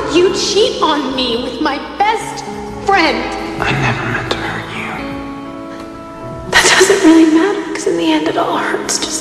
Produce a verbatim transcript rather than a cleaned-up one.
could you cheat on me with my best friend? I never meant to hurt you. That doesn't really matter, because in the end it all hurts just